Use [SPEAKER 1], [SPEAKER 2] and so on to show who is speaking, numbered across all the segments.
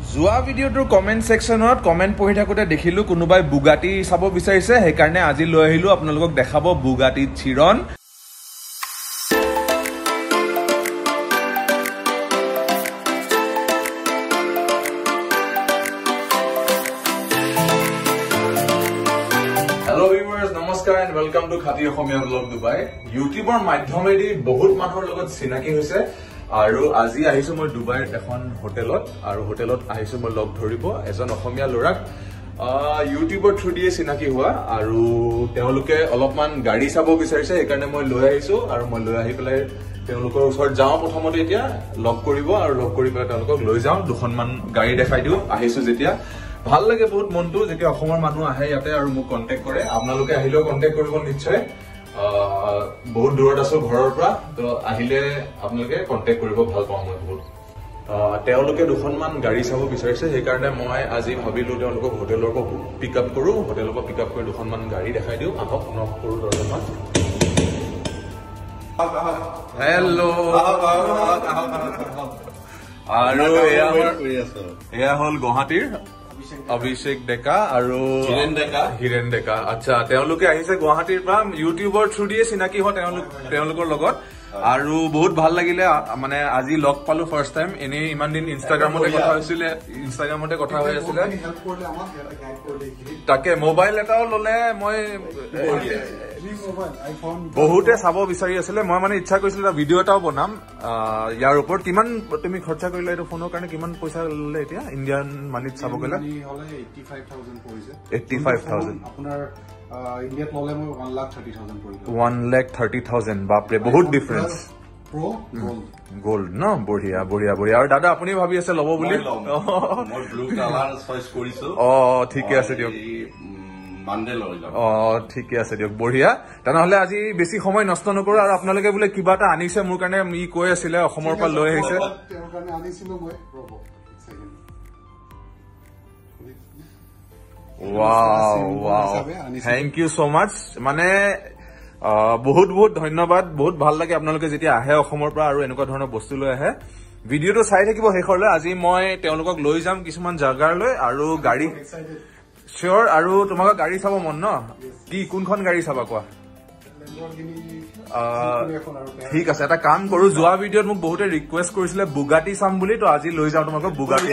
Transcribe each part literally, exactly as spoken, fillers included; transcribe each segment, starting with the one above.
[SPEAKER 1] যোৱা ভিডিঅ'টোৰ comment সেকশনত comment পঢ়ি থাকোতে দেখিলো কোনোবাই বুগাটি চাব বিচাৰিছে হেকাৰণে আজি লৈ আহিলো আপোনালোকক দেখাব Bugatti Chiron Hello viewers, namaskar and welcome to Khati Okhomia Vlog Dubai. YouTuber মাধ্যমেদি বহুত মানুহৰ লগত চিনাকি হৈছে আৰু আজি আহিছো মই দুবাইৰ এখন হোটেলত আৰু হোটেলত আহিছো মই লগ ধৰিব এজন অসমীয়া লৰাক ইউটিউবৰ থ্ৰু দিয়ে চিনাকি হোৱা আৰু তেওঁলোকে অলপমান গাড়ী চাব বিচাৰিছে সেইকাৰণে মই লৈ আহিছো আৰু মই লৈ আহি পেলাই তেওঁলোকৰ ওচৰত যাওঁ প্ৰথমতে এতিয়া লগ কৰিব আৰু লগ কৰি পেলাই তেওঁলোকক লৈ যাওঁ দুখনমান গাড়ী দেখাই দিওঁ আহিছো যেতিয়া ভাল লাগে বহুত মনটো যেতিয়া অসমৰ মানুহ আহে ইয়াতে আৰু মোক কন্টেক্ট কৰে আপোনালোকে আহিলেও কন্টেক্ট কৰিব নিশ্চয় বহুত দূৰত আছো ঘৰৰ পৰা তো আহিলে আপোনালোকে কন্টেক্ট কৰিব ভাল পাওঁ মই বহুত তেওঁলোকে দুখনমান গাড়ী চাব বিচাৰিছে সেইকাৰণে মই আজি ভাবিলো তেওঁলোকক হোটেলৰ পৰা পিক আপ কৰো হোটেলৰ পৰা পিক আপ কৰি দুখনমান গাড়ী দেখাই দিওঁ আহক নক কৰো দৰজা হেল্ল' আৰু এয়া হ'ল গুৱাহাটীৰ অভিষেক ডেকা আৰু হিৰেন ডেকা হিৰেন ডেকা আচ্ছা তেওঁলোকে আহিছে গুৱাহাটীৰ পৰা ইউটিউবৰ থ্ৰু দিয়ে চিনাকি হয় তেওঁলোক তেওঁলোকৰ লগত আৰু বহুত ভাল লাগিলে মানে আজি লগ পালো ফাৰ্ষ্ট টাইম এনে ইমান দিন ইনষ্টাগ্ৰামতে কথা হৈছিল ইনষ্টাগ্ৰামতে কথা হৈ আছিল তাকে মোবাইল এটাও ললে মই বহুতে চাব বিচাৰি আছিলে মই মানে ইচ্ছা কৰিছিলো এটা ভিডিঅ' এটাও বনাম ইয়াৰ ওপৰত কিমান তুমি খৰচা কৰিলা এইটো ফোনৰ কাৰণে কিমান পইচা ললে এতিয়া ইণ্ডিয়ান মানিত চাব গ'লে এইট্টি ফাইভ থাউজেণ্ড আপোনাৰ ইণ্ডিয়াত ললে মই ওৱান লাখ থাৰ্টি থাউজেণ্ড পৰিলে ওৱান লাখ থাৰ্টি থাউজেণ্ড বাপৰে বহুত ডিফাৰেন্স প্ৰ গোল্ড গোল্ড ন বঢ়িয়া বঢ়িয়া বঢ়িয়া আৰু দাদা আপুনি ভাবি আছে ল'ব বুলি মই ব্লু কালাৰ চইচ কৰিছো অ ঠিকে আছে দিয়ক অ ঠিকে আছে দিয়ক বঢ়িয়া তেনেহলে আজি বেছি সময় নষ্ট নকৰো আৰু আপোনালোকে বোলে কিবা এটা আনিছে মোৰ কাৰণে ই কৈ আছিলে অসমৰ পৰা লৈ আহিছে তেওঁৰ কাৰণে আনিছিলো মই Wow, wow. Thank you so much. মানে বহুত বহুত ধন্যবাদ বহুত ভাল লাগে আপোনালোকে যেতিয়া আহে অসমৰ পৰা আৰু এনেকুৱা ধৰণৰ বস্তু লৈ আহে ভিডিঅ'টো চাই থাকিব শেষৰলৈ আজি মই তেওঁলোকক লৈ যাম কিছুমান জাগালৈ আৰু গাড়ী চিয়ৰ আৰু তোমাক গাড়ী চাব মন ন কি কোনখন গাড়ী চাবা কোৱা ঠিক আছে এটা কাম কৰো যোৱা ভিডিঅ'ত মোক বহুতে ৰিকুৱেষ্ট কৰিছিলে বুগাটি চাম বুলি তো আজি লৈ যাওঁ তোমাক বুগাটি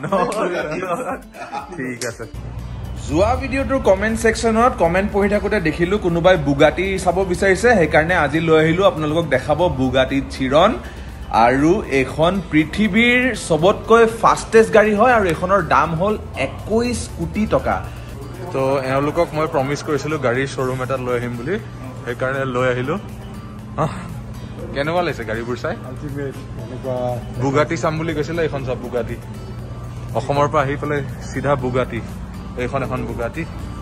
[SPEAKER 1] ঠিক আছে যোৱা ভিডিঅ'টোৰ কমেন্ট সেকশনত কমেন্ট পঢ়ি থাকোতে দেখিলো কোনোবাই বুগাটি চাব বিচাৰিছে সেইকাৰণে আজি লৈ আহিলো আপোনালোকক দেখাব বুগাটি চিৰন আৰু এখন পৃথিৱীৰ সবতকৈ ফাষ্টেষ্ট গাড়ী হয় আৰু এখনৰ দাম হ'ল একৈশ কোটি টকা তো এওঁলোকক মই প্ৰমিছ কৰিছিলো গাড়ীৰ শ্বৰুম এটা লৈ আহিম বুলি সেইকাৰণে লৈ আহিলো কেনেকুৱা লাগিছে গাড়ীবোৰ চাই বুগাটি চাম বুলি কৈছিলে এইখন চাব বুগাটি অসমৰ পৰা আহি পেলাই চিধা বুগাটি এইখন এখন বুগাটি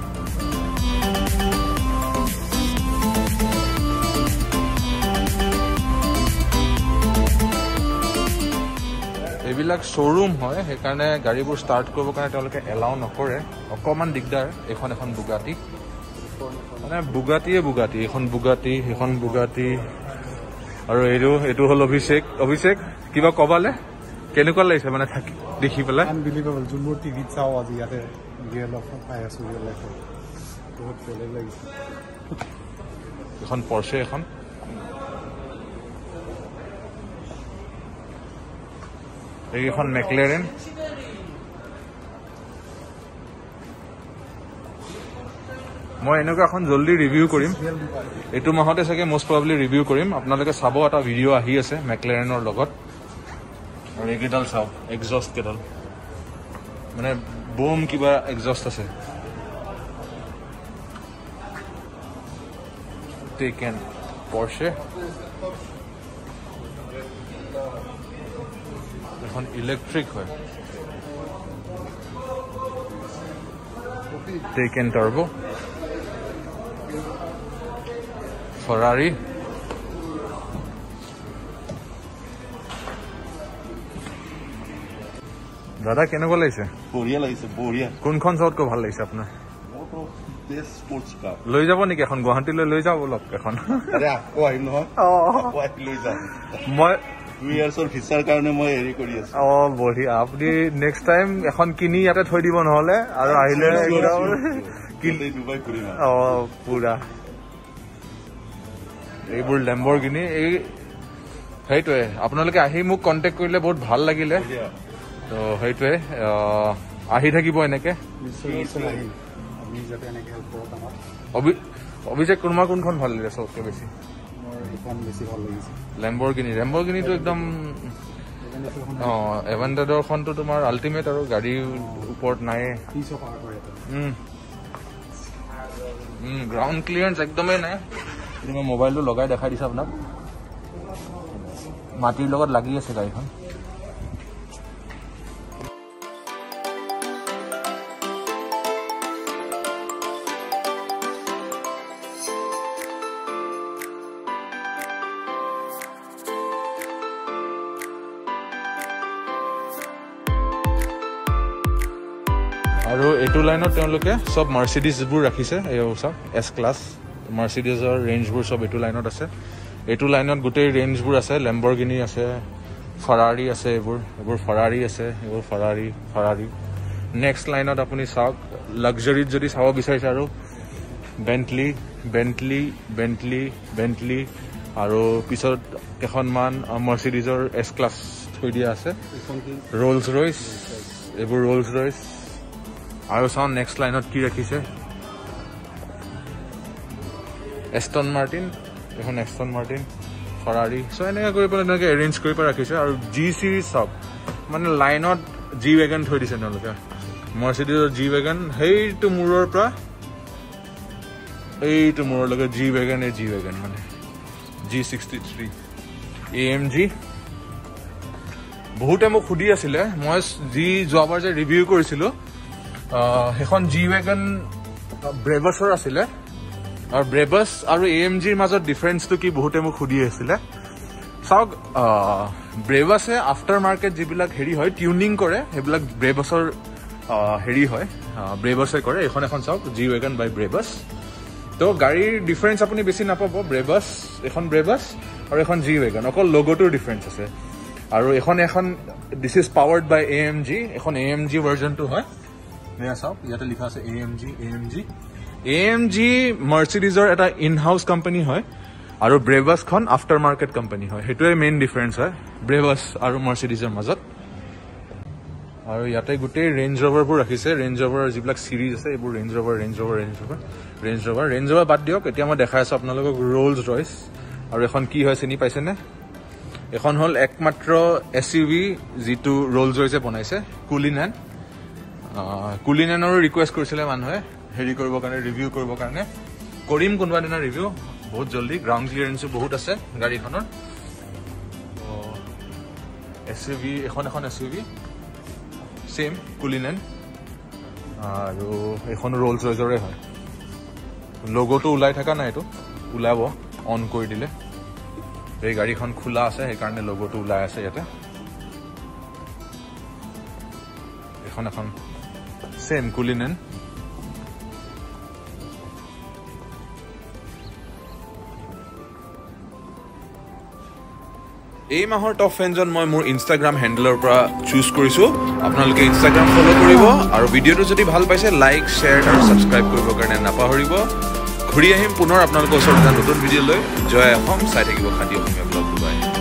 [SPEAKER 1] এইবিলাক শ্বৰুম হয় সেইকাৰণে গাড়ীবোৰ ষ্টাৰ্ট কৰিবৰ কাৰণে তেওঁলোকে এলাউ নকৰে অকণমান দিগদাৰ এইখন এখন বুগাটি মানে বুগাটিয়ে বুগাটি এইখন বুগাটি সেইখন বুগাটি আৰু এইটো এইটো হ'ল অভিষেক অভিষেক কিবা কবালে কেনেকুৱা লাগিছে মানে থাকি দেখি পেলাই আনবিলিভেবল যোনবোৰ টিভিত চাওঁ আজি ইয়াতে ৰিয়েল লাইফত পাই আছো ৰিয়েল লাইফত বহুত বেলেগ লাগিছে এখন পৰ্ছে এখন এইখন মেকলেৰেন মই এনেকুৱা এখন জলদি ৰিভিউ কৰিম এইটো মাহতে চাগে মোষ্ট প্ৰবাবলি ৰিভিউ কৰিম আপোনালোকে চাব এটা ভিডিঅ' আহি আছে মেকলেৰেনৰ লগত আৰু এইকেইডাল চাওক এক্সজষ্ট কেইডাল মানে বুম কিবা এক্সজষ্ট আছে টেকেন পৰ্ছে এখন ইলেক্ট্ৰিক হয় টেকেন টাৰ্বো ফেৰাৰী দাদা কেনেকুৱা লাগিছে বঢ়িয়া লাগিছে বঢ়িয়া কোনখন চবতকৈ ভাল লাগিছে আপোনাৰ লৈ যাব নেকি এখন গুৱাহাটীলৈ লৈ যাওঁ অলপ এখন মই
[SPEAKER 2] টু ইয়াৰ্ছৰ ভিছাৰ কাৰণে মই হেৰি কৰি আছো।
[SPEAKER 1] অ বঢ়িয়া, আপুনি নেক্সট টাইম এখন কিনি ইয়াতে থৈ দিব নহলে, আৰু আহিলে
[SPEAKER 2] ডুবাই ঘূৰিম।
[SPEAKER 1] অ পুৰা এইবোৰ লেম্বৰগিনি, এই সেইটোৱে আপোনালোকে আহি মোক কণ্টেক্ট কৰিলে বহুত ভাল লাগিলে। তো সেইটোৱে আহি থাকিব এনেকে। অভিষেক তোমাৰ কোনখন ভাল লাগিছে চবতকে বেছি? লেম্বৰগিনি। লেম্বৰগিনিটো একদম অ এভেণ্টাডৰখনটো তোমাৰ আল্টিমেট আৰু গাড়ীৰ ওপৰত নাই। গ্ৰাউণ্ড ক্লিয়াৰেঞ্চ একদমেই নাই। মই মোবাইলটো লগাই দেখাই দিছো আপোনাক, মাটিৰ লগত লাগি আছে গাড়ীখন। আৰু এইটো লাইনত তেওঁলোকে চব মাৰ্চিডিজবোৰ ৰাখিছে। এই চাওক এছ ক্লাছ মাৰ্চিডিজৰ ৰেঞ্জবোৰ চব এইটো লাইনত আছে। এইটো লাইনত গোটেই ৰেঞ্জবোৰ আছে। লেম্বৰগিনি আছে, ফাৰাৰী আছে, এইবোৰ এইবোৰ ফাৰাৰী আছে, এইবোৰ ফাৰাৰী ফাৰাৰী নেক্সট লাইনত আপুনি চাওক লাক্সাৰীত যদি চাব বিচাৰিছে আৰু বেণ্টলি বেণ্টলি বেণ্টলি বেণ্টলি আৰু পিছত কেইখনমান মাৰ্চিডিজৰ এছ ক্লাছ থৈ দিয়া আছে। ৰ'লছ ৰইচ, এইবোৰ ৰ'লছ ৰইচ। আৰু চাওঁ নেক্সট লাইনত কি ৰাখিছে, এষ্টন মাৰ্টিন, এখন এষ্টন মাৰ্টিন, ফাৰাৰী। চ' এনেকৈ কৰি পেলাই এনেকৈ এৰেঞ্জ কৰি পেলাই ৰাখিছে। আৰু জি চিৰিজ চাওক, মানে লাইনত জি ৱেগন থৈ দিছে তেওঁলোকে। মাৰ্চিডিজৰ জি ৱেগন সেইটো মূৰৰ পৰা এইটো মূৰলৈকে জি ৱেগন, এই জি ৱেগন মানে G sixty three A M G. বহুতে মোক সুধি আছিলে, মই যি যোৱাবাৰ যে ৰিভিউ কৰিছিলোঁ সেইখন জি ৱেগন ব্ৰেভাছৰ আছিলে, আৰু ব্ৰেভাছ আৰু এ এম জিৰ মাজত ডিফাৰেঞ্চটো কি বহুতে মোক সুধি আছিলে। চাওক ব্ৰেভাছে আফটাৰ মাৰ্কেট যিবিলাক হেৰি হয় টিউনিং কৰে, সেইবিলাক ব্ৰেভাছৰ হেৰি হয়, ব্ৰেভাছে কৰে। এইখন এখন চাওক জি ৱেগন বাই ব্ৰেভাছ। তো গাড়ীৰ ডিফাৰেঞ্চ আপুনি বেছি নাপাব। ব্ৰেভাছ, এখন ব্ৰেভাছ আৰু এখন জি ৱেগন, অকল লগটোৰ ডিফাৰেঞ্চ আছে। আৰু এখন এখন this is powered by A M G, এখন এ এম জি ভাৰ্জনটো হয়। এয়া চাওক ইয়াতে লিখা আছে A M G A M G A M G মাৰ্চিডিজৰ এটা ইন হাউচ কোম্পানী হয়, আৰু ব্ৰেভাছখন আফটাৰ মাৰ্কেট কোম্পানী হয়। সেইটোৱে মেইন ডিফাৰেঞ্চ হয় ব্ৰেভাছ আৰু মাৰ্চিডিজৰ মাজত। আৰু ইয়াতে গোটেই ৰেঞ্জ ৰভাৰবোৰ ৰাখিছে। ৰেঞ্জ ৰভাৰৰ যিবিলাক চিৰিজ আছে এইবোৰ ৰেঞ্জ ৰভাৰ ৰেঞ্জ ৰভাৰ ৰেঞ্জ ৰভাৰ ৰেঞ্জ ৰভাৰ ৰেঞ্জ ৰভাৰ বাদ দিয়ক। এতিয়া মই দেখাই আছো আপোনালোকক ৰ'লছ ৰইচ। আৰু এখন কি হয় চিনি পাইছেনে? এখন হ'ল একমাত্ৰ এছ ইউ ভি যিটো ৰ'লছ ৰইচে বনাইছে, কুলিনেন। কুলিনেনৰো ৰিকুৱেষ্ট কৰিছিলে মানুহে হেৰি কৰিবৰ কাৰণে, ৰিভিউ কৰিবৰ কাৰণে। কৰিম কোনোবা দিনা ৰিভিউ, বহুত জল্দি। গ্ৰাউণ্ড ক্লিয়াৰেঞ্চো বহুত আছে গাড়ীখনৰ। এছ ইউ ভি, এখন এখন S U V same Cullinan, আৰু এইখন ৰ'লছ ৰইচৰে হয়। লগোটো ওলাই থকা নাই, এইটো ওলাব অন কৰি দিলে। এই গাড়ীখন খোলা আছে সেইকাৰণে লগোটো ওলাই আছে ইয়াতে। এখন এখন ছেম কুলিনেন। এই মাহৰ টপ ফেনজন মই মোৰ ইনষ্টাগ্ৰাম হেণ্ডেলৰ পৰা চুজ কৰিছোঁ। আপোনালোকে ইনষ্টাগ্ৰাম ফ'ল' কৰিব, আৰু ভিডিঅ'টো যদি ভাল পাইছে লাইক, শ্বেয়াৰ আৰু ছাবস্ক্ৰাইব কৰিবৰ কাৰণে নাপাহৰিব। ঘূৰি আহিম পুনৰ আপোনালোকৰ ওচৰত এটা নতুন ভিডিঅ' লৈ। জয় অসম, চাই থাকিব খাতি অসমীয়া ব্লগ ডুবাই।